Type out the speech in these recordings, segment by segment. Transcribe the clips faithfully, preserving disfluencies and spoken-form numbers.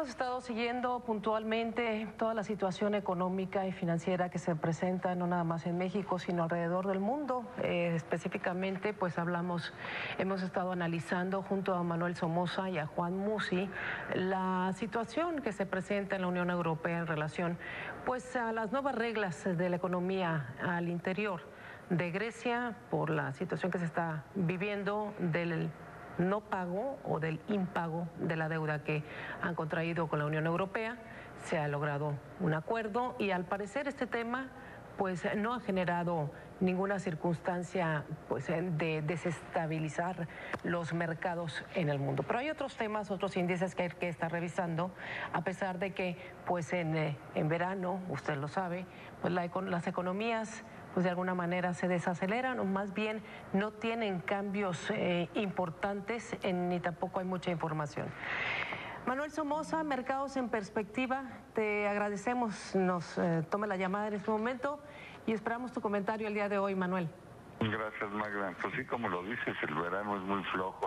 hemos estado siguiendo puntualmente toda la situación económica y financiera que se presenta no nada más en México, sino alrededor del mundo. Eh, específicamente, pues hablamos, hemos estado analizando junto a Manuel Somoza y a Juan Musi la situación que se presenta en la Unión Europea en relación, pues, a las nuevas reglas de la economía al interior de Grecia por la situación que se está viviendo del no pago o del impago de la deuda que han contraído con la Unión Europea. Se ha logrado un acuerdo y al parecer este tema pues no ha generado ninguna circunstancia pues de desestabilizar los mercados en el mundo. Pero hay otros temas, otros índices que hay que estar revisando, a pesar de que pues en, en verano, usted lo sabe, pues la, las economías pues de alguna manera se desaceleran o más bien no tienen cambios eh, importantes en, ni tampoco hay mucha información. Manuel Somoza, Mercados en Perspectiva, te agradecemos, nos eh, tome la llamada en este momento y esperamos tu comentario el día de hoy, Manuel. Gracias, Magda. Pues sí, como lo dices, el verano es muy flojo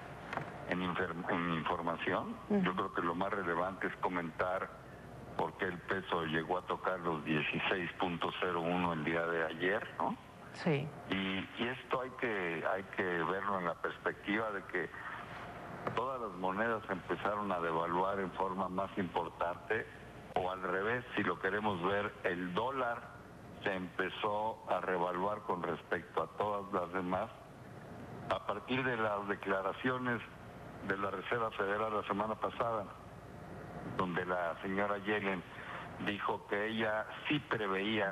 en, en, en información. Uh-huh. Yo creo que lo más relevante es comentar por qué el peso llegó a tocar los dieciséis punto cero uno el día de ayer, ¿no? Sí. Y, y esto hay que, hay que verlo en la perspectiva de que todas las monedas empezaron a devaluar en forma más importante, o al revés, si lo queremos ver, el dólar se empezó a revaluar con respecto a todas las demás a partir de las declaraciones de la Reserva Federal la semana pasada, donde la señora Yellen dijo que ella sí preveía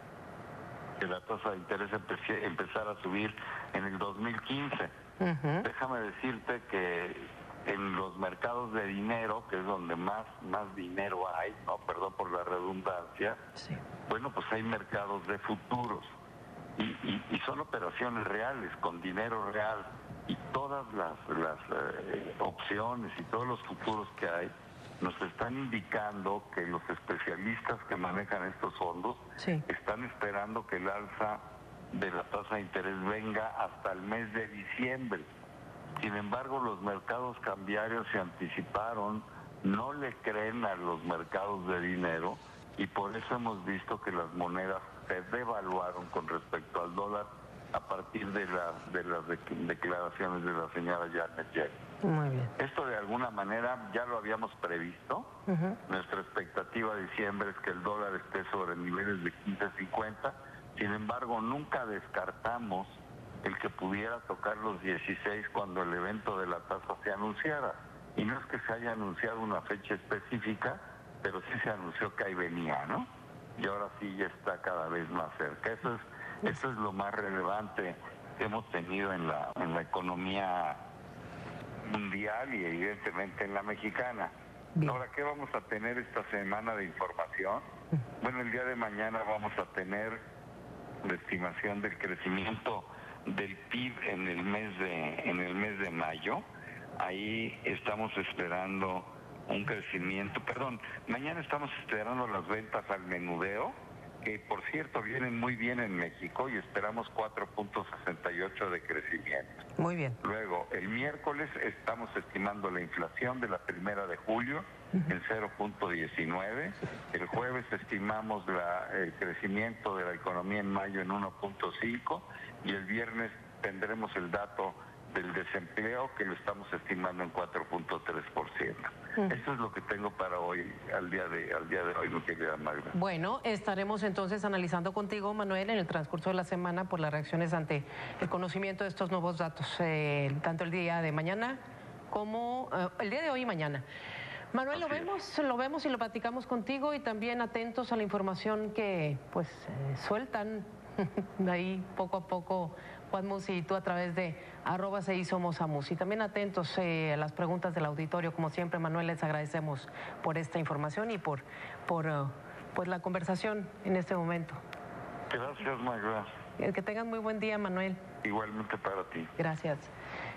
que la tasa de interés empezara a subir en el dos mil quince. Uh-huh. Déjame decirte que en los mercados de dinero, que es donde más, más dinero hay, no, perdón por la redundancia, sí. Bueno, pues hay mercados de futuros y, y, y son operaciones reales, con dinero real, y todas las, las eh, opciones y todos los futuros que hay nos están indicando que los especialistas que manejan estos fondos sí. están esperando que el alza de la tasa de interés venga hasta el mes de diciembre. Sin embargo, los mercados cambiarios se anticiparon, no le creen a los mercados de dinero y por eso hemos visto que las monedas se devaluaron con respecto al dólar a partir de, la, de las de, declaraciones de la señora Janet Yellen. Muy bien. Esto de alguna manera ya lo habíamos previsto. Uh-huh. Nuestra expectativa de diciembre es que el dólar esté sobre niveles de quince cincuenta. Sin embargo, nunca descartamos el que pudiera tocar los dieciséis cuando el evento de la tasa se anunciara. Y no es que se haya anunciado una fecha específica, pero sí se anunció que ahí venía, ¿no? Y ahora sí ya está cada vez más cerca. Eso es, eso es lo más relevante que hemos tenido en la, en la economía mundial y evidentemente en la mexicana. Bien. Ahora, ¿qué vamos a tener esta semana de información? Bueno, el día de mañana vamos a tener la estimación del crecimiento del P I B en el mes de en el mes de mayo. Ahí estamos esperando un crecimiento, perdón, mañana estamos esperando las ventas al menudeo, que por cierto vienen muy bien en México y esperamos cuatro punto sesenta y ocho de crecimiento. Muy bien. Luego, el miércoles estamos estimando la inflación de la primera de julio uh-huh. en cero punto diecinueve. El jueves estimamos la, el crecimiento de la economía en mayo en uno punto cinco y el viernes tendremos el dato del desempleo que lo estamos estimando en cuatro punto tres por ciento. Uh-huh. Eso es lo que tengo para hoy, al día de, al día de hoy, mi querida Magda. Bueno, estaremos entonces analizando contigo, Manuel, en el transcurso de la semana por las reacciones ante el conocimiento de estos nuevos datos, eh, tanto el día de mañana como eh, el día de hoy y mañana. Manuel, lo vemos, lo vemos y lo platicamos contigo y también atentos a la información que pues eh, sueltan de ahí poco a poco Juan Musi y tú a través de arroba se hizo Mozamus. Y también atentos eh, a las preguntas del auditorio. Como siempre, Manuel, les agradecemos por esta información y por, por uh, pues la conversación en este momento. Gracias, Magda. Que tengan muy buen día, Manuel. Igualmente para ti. Gracias.